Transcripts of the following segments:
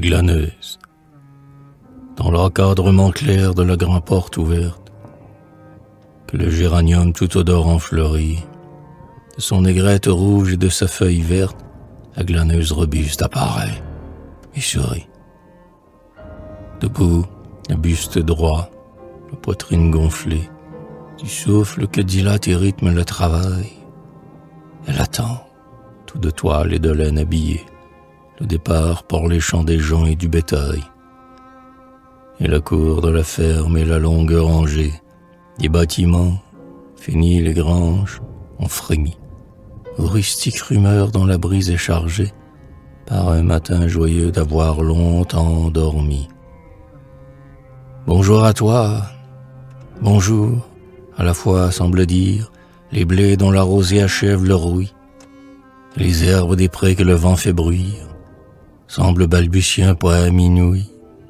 glaneuse. Dans l'encadrement clair de la grande porte ouverte, que le géranium tout odorat fleuri, de son aigrette rouge et de sa feuille verte, la glaneuse robuste apparaît et sourit. Debout, le buste droit, la poitrine gonflée, du souffle que dilate et rythme le travail. Elle attend, tout de toile et de laine habillée, le départ pour les champs des gens et du bétail. Et la cour de la ferme et la longue rangée des bâtiments, finis les granges, ont frémi, aux rustiques rumeurs dont la brise est chargée par un matin joyeux d'avoir longtemps dormi. Bonjour à toi, bonjour, à la fois semble dire les blés dont la rosée achève le rouille, les herbes des prés que le vent fait bruire, semblent balbutier un poème inouï.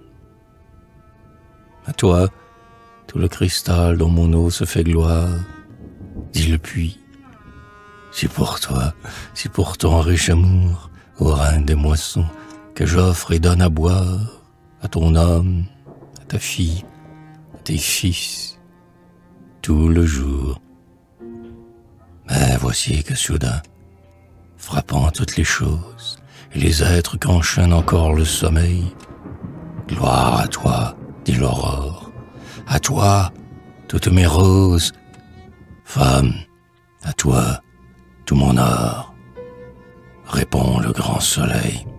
À toi, tout le cristal dont mon eau se fait gloire, dit le puits. C'est pour toi, c'est pour ton riche amour, ô reine des moissons, que j'offre et donne à boire à ton homme, à ta fille, à tes fils, tout le jour. Mais voici que soudain, frappant toutes les choses et les êtres qu'enchaîne encore le sommeil, gloire à toi, dit l'aurore, à toi, toutes mes roses, femme, à toi, tout mon or, répond le grand soleil.